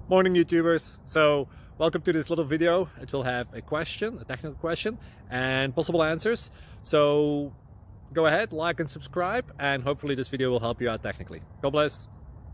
Morning YouTubers. So welcome to this little video. It will have a question, a technical question, and possible answers. So go ahead, like and subscribe, and hopefully this video will help you out technically. God bless.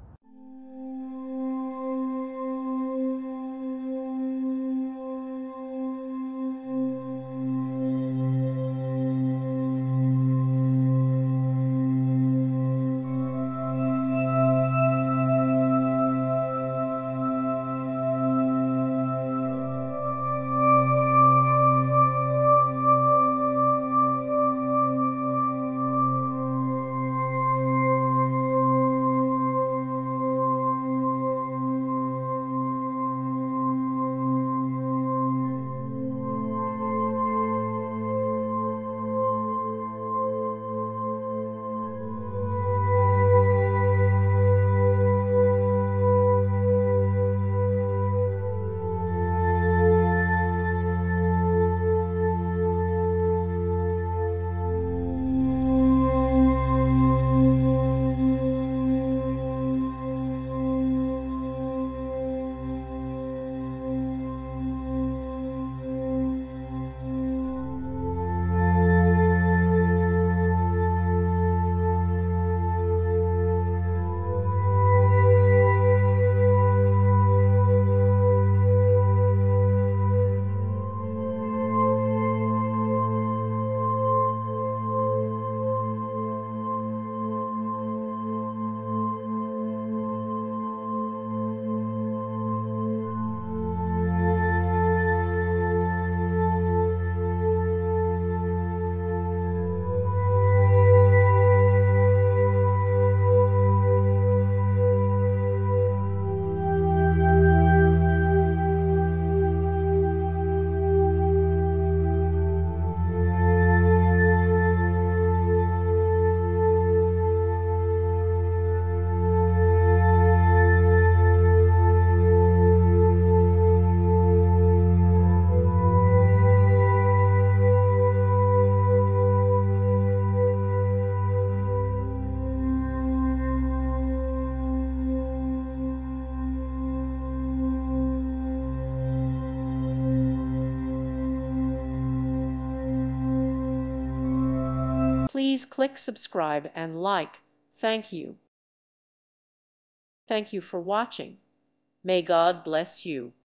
Please click subscribe and like. Thank you. Thank you for watching. May God bless you.